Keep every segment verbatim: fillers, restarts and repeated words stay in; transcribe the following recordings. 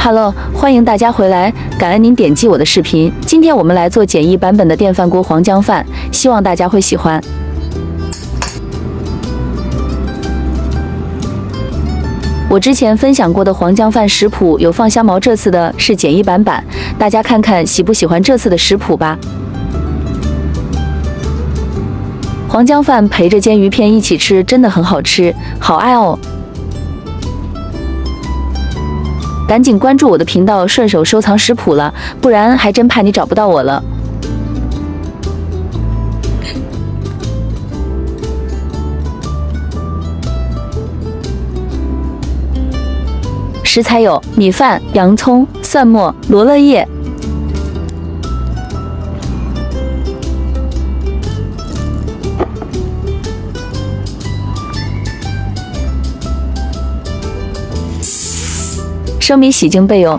Hello， 欢迎大家回来，感恩您点击我的视频。今天我们来做简易版本的电饭锅黄姜饭，希望大家会喜欢。我之前分享过的黄姜饭食谱有放香茅，这次的是简易版版，大家看看喜不喜欢这次的食谱吧。黄姜饭陪着煎鱼片一起吃，真的很好吃，好爱哦！赶紧关注我的频道，顺手收藏食谱了，不然还真怕你找不到我了。食材有米饭、洋葱、蒜末、罗勒叶。生米洗净备用。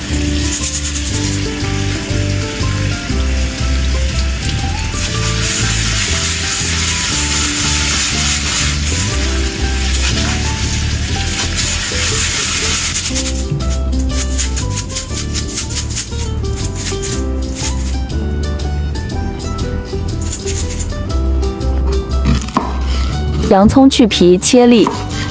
洋葱去皮切粒。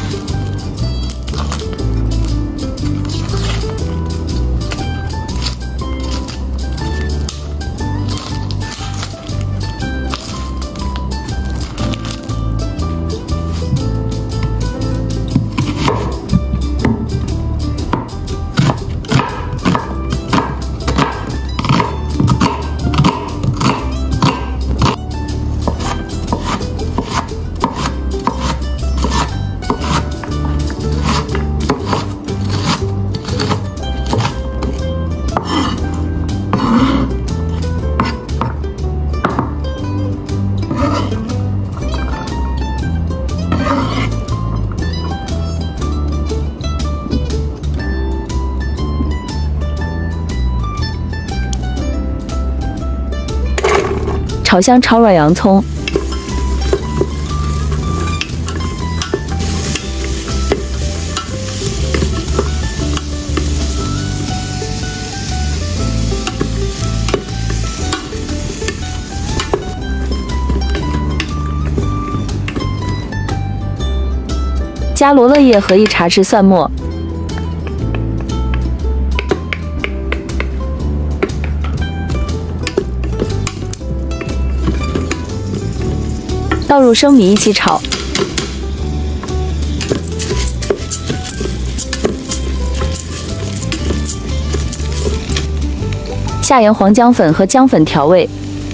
炒香炒软洋葱，加罗勒叶和一茶匙蒜末。倒入生米一起炒，下盐、黄姜粉和姜粉调味，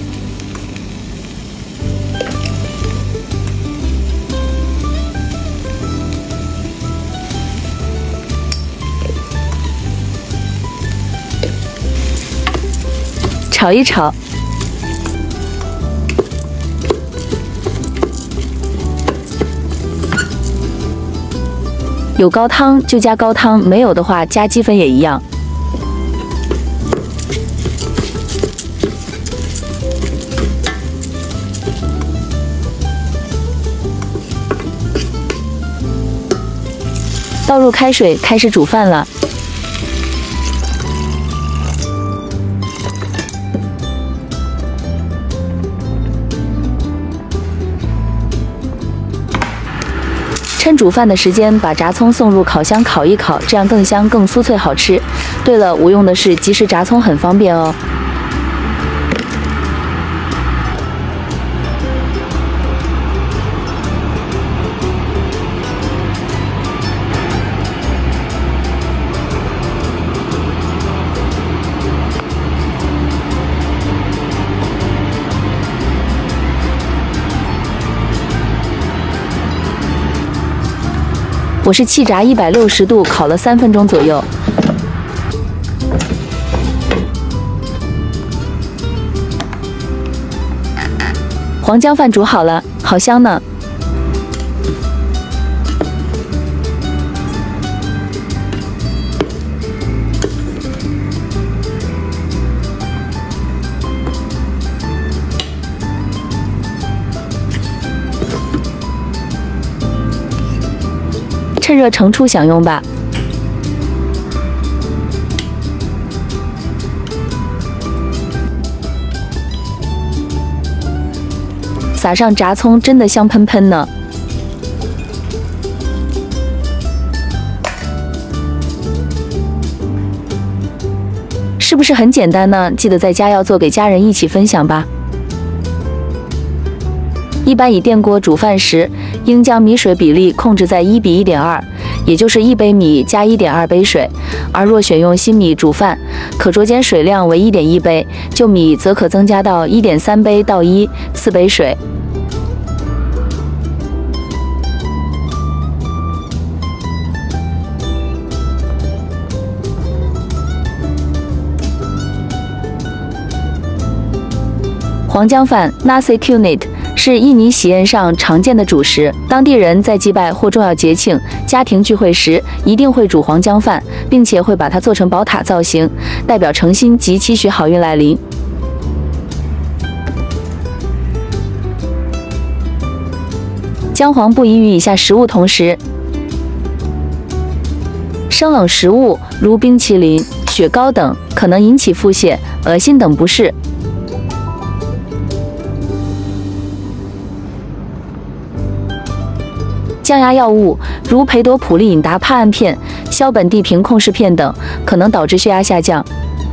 炒一炒。有高汤就加高汤，没有的话加鸡粉也一样。倒入开水，开始煮饭了。趁煮饭的时间，把炸葱送入烤箱烤一烤，这样更香、更酥脆、好吃。对了，我用的是即食炸葱，很方便哦。我是气炸一百六十度烤了三分钟左右。黄姜饭煮好了，好香呢。趁热盛出享用吧。 撒上炸葱真的香喷喷呢。是不是很简单呢？记得在家要做给家人一起分享吧。一般以电锅煮饭时，应将米水比例控制在一比一点二，也就是一杯米加一点二杯水。而若选用新米煮饭，可酌减水量为一点一杯，旧米则可增加到一点三杯到一四杯水。黄姜饭 Nasi Kuning 是印尼喜宴上常见的主食，当地人在祭拜或重要节庆、家庭聚会时，一定会煮黄姜饭，并且会把它做成宝塔造型，代表诚心及期许好运来临。姜黄不宜与以下食物同食：生冷食物如冰淇淋、雪糕等，可能引起腹泻、恶心等不适。降压药物如培多普利隐达帕胺片、硝苯地平控氏片等，可能导致血压下降。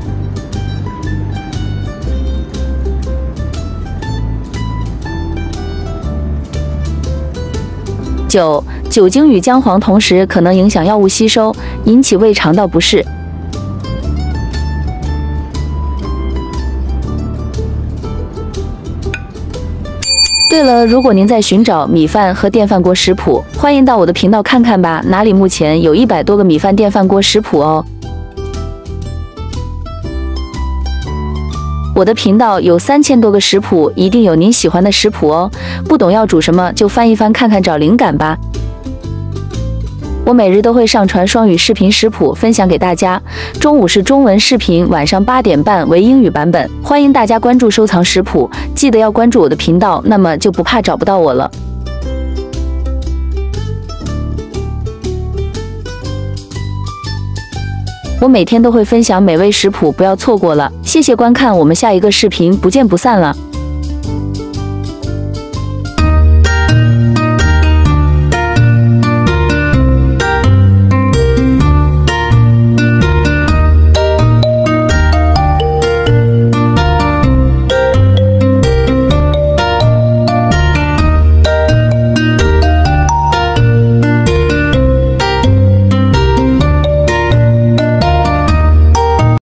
九、酒精与姜黄同时可能影响药物吸收，引起胃肠道不适。对了，如果您在寻找米饭和电饭锅食谱，欢迎到我的频道看看吧，哪里目前有一百多个米饭电饭锅食谱哦。我的频道有三千多个食谱，一定有您喜欢的食谱哦。不懂要煮什么，就翻一翻看看，找灵感吧。我每日都会上传双语视频食谱分享给大家，中午是中文视频，晚上八点半为英语版本。欢迎大家关注收藏食谱，记得要关注我的频道，那么就不怕找不到我了。我每天都会分享美味食谱，不要错过了。谢谢观看，我们下一个视频不见不散了。